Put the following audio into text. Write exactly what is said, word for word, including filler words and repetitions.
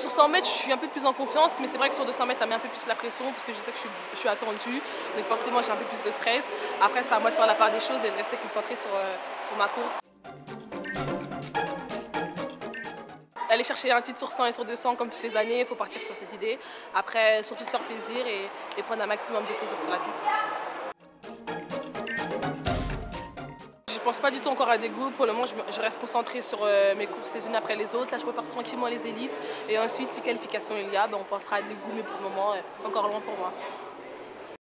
sur cent mètres, je suis un peu plus en confiance, mais c'est vrai que sur deux cents mètres, ça met un peu plus la pression parce que je sais que je suis, je suis attendue. Donc forcément, j'ai un peu plus de stress. Après, c'est à moi de faire la part des choses et de rester concentrée sur, euh, sur ma course. Aller chercher un titre sur cent et sur deux cents comme toutes les années, il faut partir sur cette idée. Après, surtout se faire plaisir et, et prendre un maximum de plaisir sur la piste. Je ne pense pas du tout encore à des goûts. Pour le moment, je, je reste concentrée sur euh, mes courses les unes après les autres. Là, je prépare tranquillement les élites. Et ensuite, si qualification il y a, ben, on pensera à des goûts, mais pour le moment, c'est encore loin pour moi.